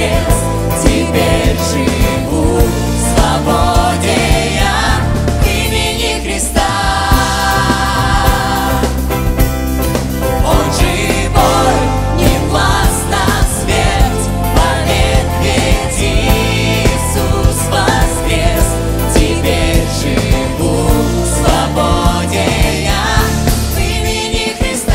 воскрес, теперь живу в свободе я в имени Христа. Он живой, не властна смерть, вовек ведь Иисус воскрес, теперь живу в свободе я в имени Христа.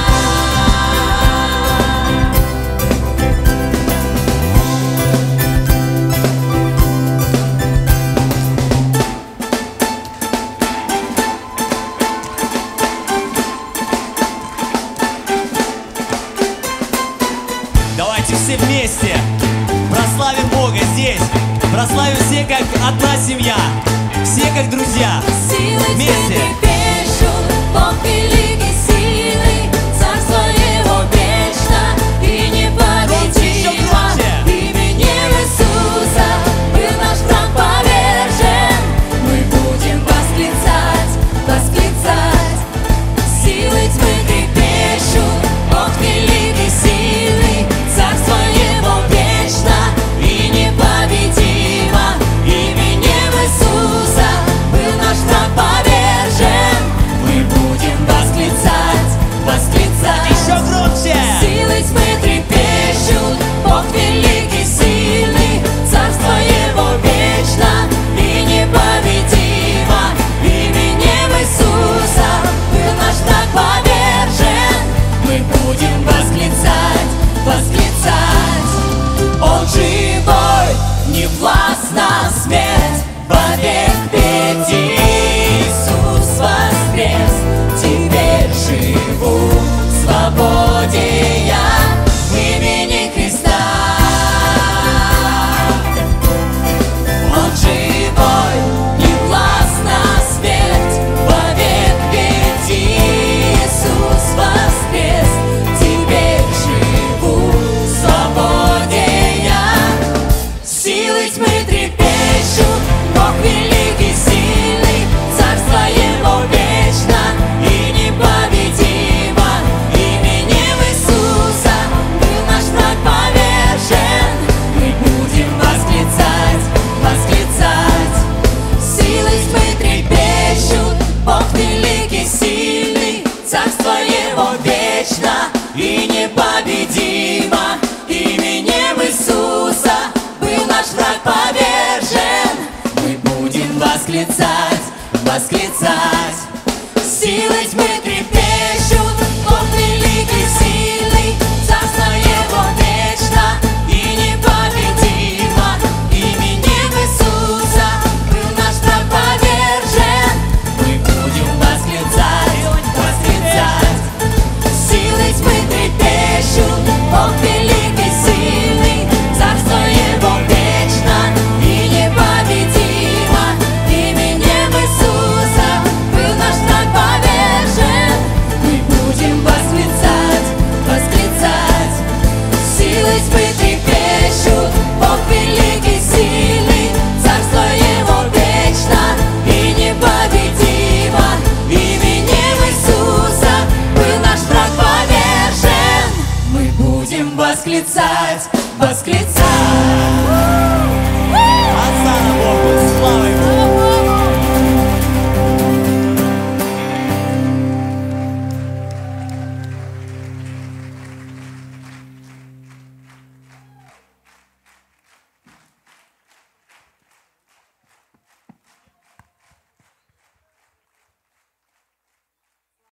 Давайте все вместе прославим Бога здесь. Прославим все как одна семья, все как друзья. Вместе. Бог великий силой, царство Его вечно и непобедимо. Именем Иисуса был наш враг повержен. Мы будем восклицать, восклицать. Силы тьмы трепещут, Бог великий силой, царство Его вечно и непобедимо. Именем Иисуса был наш враг повержен. Мы будем восклицать, восклицать. Еще громче. Силы тьмы трепещут, Бог великий сильный, царство Его вечно и непобедимо. Именем Иисуса был наш враг повержен. Мы будем восклицать, восклицать. Он живой, не властна смерть, вовек ведь Иисус воскрес, теперь живу в свободе я в имени Христа. Он живой, не властна смерть, вовек ведь Иисус воскрес, теперь живу в свободе я. Силы тьмы трепещут, Бог великий сильный, царство Его вечно и непобедимо. Именем Иисуса был наш враг повержен. Мы будем восклицать, восклицать. Силы тьмы трепещут, Бог великий сильный, царство Его вечно и непобедимо. Именем Иисуса был наш враг повержен. Мы будем восклицать, восклицать. Силы тьмы